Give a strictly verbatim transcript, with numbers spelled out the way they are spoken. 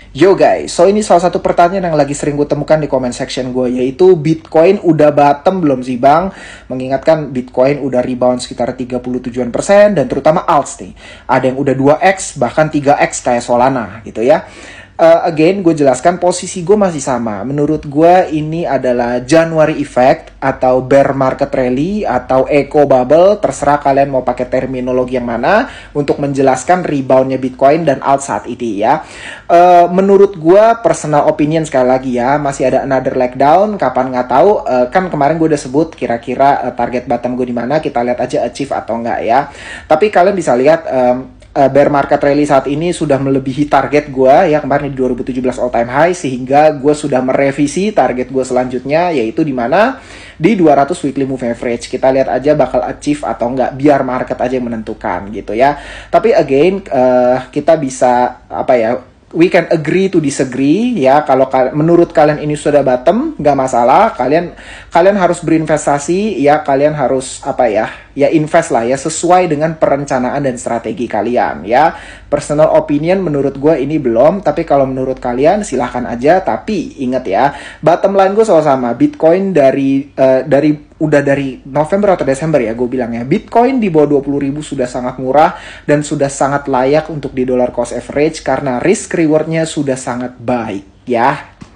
Yo guys, so ini salah satu pertanyaan yang lagi sering gue temukan di comment section gue, yaitu Bitcoin udah bottom belum sih bang? Mengingatkan Bitcoin udah rebound sekitar tiga puluh tujuh persen, dan terutama alts nih. Ada yang udah dua x, bahkan tiga x kayak Solana gitu ya. Uh, again, gue jelaskan posisi gue masih sama. Menurut gue ini adalah January effect atau bear market rally atau eco bubble. Terserah kalian mau pakai terminologi yang mana untuk menjelaskan reboundnya Bitcoin dan alt saat ini ya. Uh, menurut gue, personal opinion sekali lagi ya, masih ada another leg down. Kapan nggak tahu. Uh, kan kemarin gue udah sebut kira-kira uh, target bottom gue di mana. Kita lihat aja achieve atau enggak ya. Tapi kalian bisa lihat. Um, Uh, bear market rally saat ini sudah melebihi target gue ya kemarin di dua ribu tujuh belas all time high, sehingga gue sudah merevisi target gue selanjutnya, yaitu di mana di dua ratus weekly move average. Kita lihat aja bakal achieve atau enggak, biar market aja yang menentukan gitu ya. Tapi again uh, kita bisa apa ya, we can agree to disagree ya. Kalau kal- menurut kalian ini sudah bottom, nggak masalah. Kalian kalian harus berinvestasi ya. Kalian harus apa ya? Ya invest lah ya, sesuai dengan perencanaan dan strategi kalian ya. Personal opinion menurut gue ini belum, tapi kalau menurut kalian silahkan aja. Tapi ingat ya, bottom line gue selalu sama. Bitcoin dari uh, dari udah dari November atau Desember ya gue bilangnya, Bitcoin di bawah dua puluh ribu sudah sangat murah dan sudah sangat layak untuk di dollar cost average karena risk rewardnya sudah sangat baik ya.